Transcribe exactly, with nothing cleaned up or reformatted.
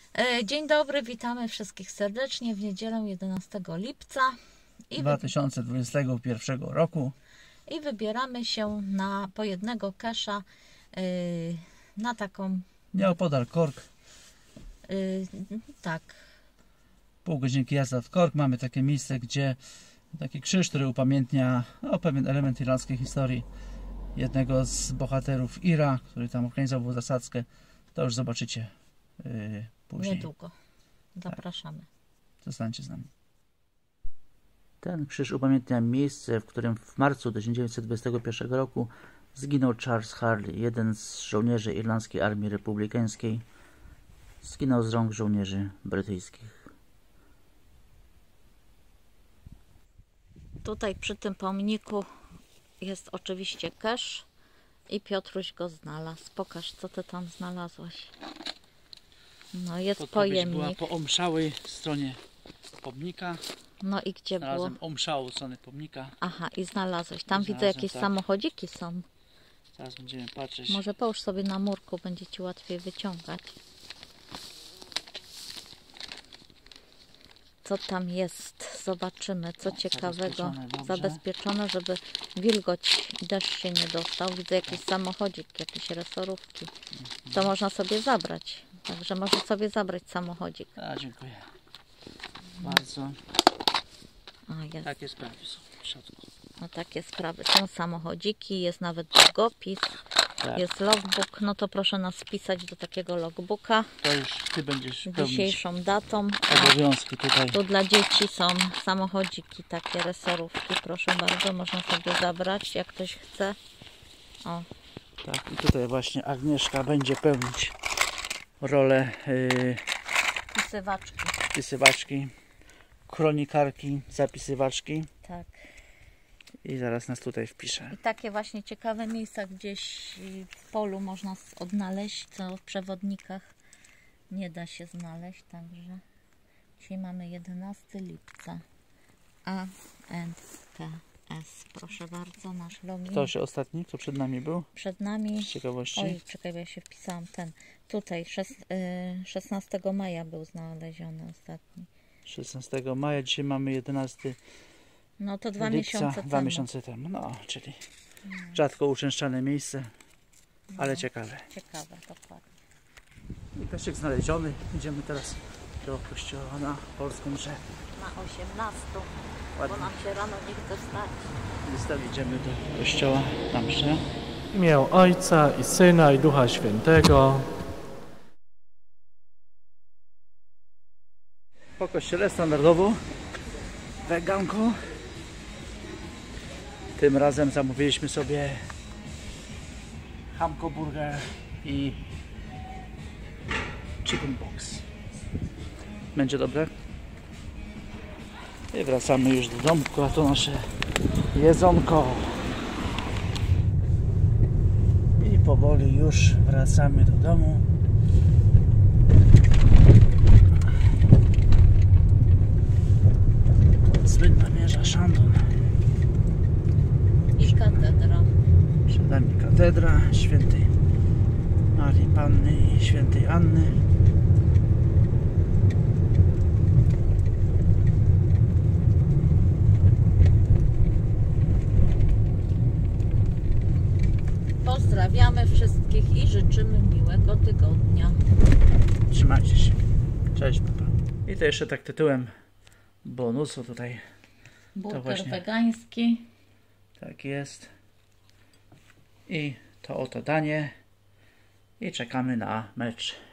Dzień dobry, witamy wszystkich serdecznie w niedzielę jedenastego lipca i dwa tysiące dwudziestego pierwszego roku i wybieramy się na po jednego kesza yy, na taką nieopodal Cork. Yy, tak. Pół godzinki jazdy od Cork mamy takie miejsce, gdzie taki krzyż, który upamiętnia no, pewien element irlandzkiej historii jednego z bohaterów Ira, który tam organizował zasadzkę. To już zobaczycie yy, później. Niedługo. Zapraszamy. Tak. Zostańcie z nami. Ten krzyż upamiętnia miejsce, w którym w marcu tysiąc dziewięćset dwudziestego pierwszego roku zginął Charles Harley, jeden z żołnierzy Irlandzkiej Armii Republikańskiej. Zginął z rąk żołnierzy brytyjskich. Tutaj przy tym pomniku jest oczywiście kesz i Piotruś go znalazł. Pokaż, co ty tam znalazłeś. No jest Podpowiedź pojemnik. była po omszałej stronie pomnika. No i gdzie Znalazłem było? omszałą stronę pomnika. Aha, i znalazłeś. Tam Znalazłem, widzę jakieś tak. samochodziki są. Teraz będziemy patrzeć. Może połóż sobie na murku, będzie ci łatwiej wyciągać. Co tam jest? Zobaczymy, co ciekawego. Zabezpieczone, Zabezpieczone, żeby wilgoć i deszcz się nie dostał. Widzę jakiś samochodzik, jakieś resorówki. To można sobie zabrać. Także można sobie zabrać samochodzik. A, dziękuję. Bardzo. A, jest. Takie sprawy są w środku. No takie sprawy. Są samochodziki, jest nawet długopis, Tak. jest logbook. No to proszę nas wpisać do takiego logbooka. To już ty będziesz pełnić Dzisiejszą datą. obowiązki tutaj. Tu dla dzieci są samochodziki, takie resorówki. Proszę bardzo, można sobie zabrać, jak ktoś chce. O. Tak, i tutaj właśnie Agnieszka będzie pełnić rolę yy, Pisywaczki. wpisywaczki, kronikarki, zapisywaczki. Tak. I zaraz nas tutaj wpisze. I takie właśnie ciekawe miejsca gdzieś w polu można odnaleźć, co w przewodnikach nie da się znaleźć. Także dzisiaj mamy jedenastego lipca. A N K S. Proszę bardzo, nasz login. Kto się ostatni? Kto przed nami był? Przed nami. Z ciekawości. Oj, czekaj, bo ja się wpisałam ten. Tutaj szesnastego maja był znaleziony ostatni. szesnastego maja, dzisiaj mamy jedenastego No to dwa lipca, miesiące dwa temu. miesiące temu. No, czyli rzadko uczęszczane miejsce, ale No, ciekawe. Ciekawe, dokładnie. I peszczyk znaleziony. Idziemy teraz do kościoła na polską mszę. Na osiemnastą, Ładnie. bo nam się rano nie chce wstać. Jestem, idziemy do kościoła na mszę. W imię Ojca i Syna i Ducha Świętego. Po kościele standardowo weganko. Tym razem zamówiliśmy sobie hamko burger i chicken box. Będzie dobre? I wracamy już do domku, a to nasze jedzonko. I powoli już wracamy do domu. Słynna wieża Shandon. I katedra. Przed nami katedra świętej Marii Panny i świętej Anny. Pozdrawiamy wszystkich i życzymy miłego tygodnia. Trzymajcie się. Cześć, papa. I to jeszcze tak tytułem bonusu tutaj. Burger właśnie- wegański. Tak jest. I to oto danie. I czekamy na mecz.